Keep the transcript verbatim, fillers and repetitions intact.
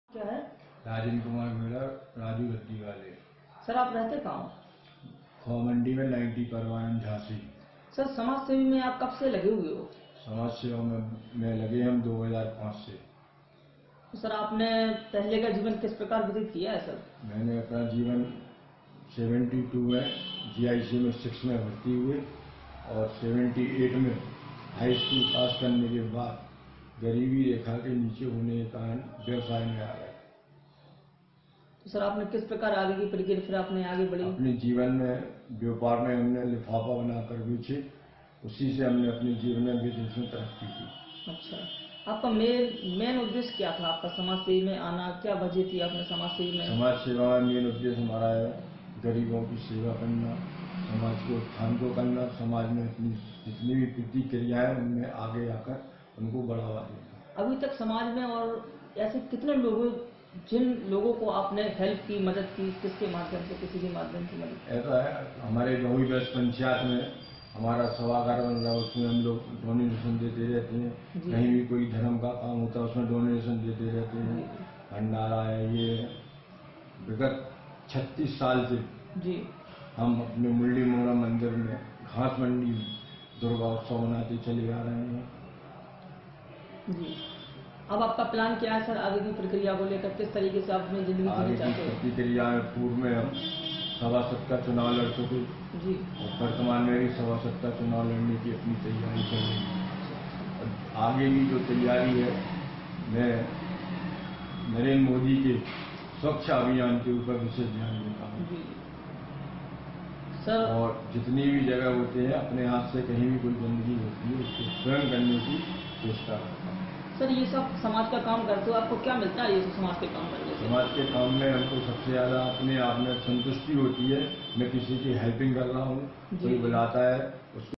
क्या है? राजेंद्र कुमार मेरा, राजू गद्दी वाले। सर आप रहते कहाँ? खो मंडी में नाइन्टी परवान झांसी। सर समाज सेवी में आप कब से लगे हुए हो? समाज सेवा में, में लगे हम दो हज़ार पाँच से। तो सर आपने पहले का जीवन किस प्रकार व्यतीत किया है? सर मैंने अपना जीवन बहत्तर में जीआईसी में सिक्स में भर्ती हुए और अठहत्तर में हाई स्कूल पास करने के बाद गरीबी रेखा के नीचे होने के कारण व्यवसाय में आ गए। तो सर आपने किस प्रकार आगे की प्रक्रिया फिर आपने आगे बढ़ी? अपने जीवन में व्यापार में हमने लिफाफा बनाकर बेचे, उसी से हमने अपने जीवन में बिजनेस में तरक्की की। अच्छा, आपका मेन मेन उद्देश्य क्या था आपका समाज सेवी में आना? क्या वजह थी आपने समाज सेवी में? समाज सेवा में मेन उद्देश्य हमारा है गरीबों की सेवा करना, समाज के उत्थान को करना, समाज में अपनी जितनी भी प्रतिक्रियाएं उनमें आगे आकर उनको बढ़ावा देना। अभी तक समाज में और ऐसे कितने लोगों जिन लोगों को आपने हेल्प की, मदद की, किसके माध्यम से, किसी के माध्यम से मदद? ऐसा है, हमारे गाँव दस पंचायत में हमारा सभागार बन रहा है, उसमें हम लोग डोनेशन देते रहते हैं। कहीं भी कोई धर्म का काम होता है उसमें डोनेशन देते रहते हैं। भंडारा है, ये विगत छत्तीस साल से जी हम अपने मुरली मोहरा मंदिर में घास मंडी दुर्गा उत्सव मनाते चले आ रहे हैं। जी, अब आपका प्लान क्या है सर आगे की प्रक्रिया को लेकर? किस तरीके से आप अपनी जिंदगी जीना चाहते हो? प्रतिक्रिया पूर्व में हम सभासद का चुनाव लड़ चुके जी और वर्तमान में भी सभासद का चुनाव लड़ने की अपनी तैयारी कर रही है। और आगे भी जो तैयारी है, मैं नरेंद्र मोदी के स्वच्छ अभियान के ऊपर विशेष ध्यान देता हूँ। सर और जितनी भी जगह होते हैं अपने हाथ से कहीं भी कोई गंदगी होती है उसको स्वयं करने की चेष्टा करता हूँ। सर ये सब समाज का काम करते हो, आपको क्या मिलता है ये सब समाज के काम करने से? समाज के काम में हमको सबसे ज्यादा अपने आप में संतुष्टि होती है। मैं किसी की हेल्पिंग कर रहा हूँ, कोई बुलाता है उसको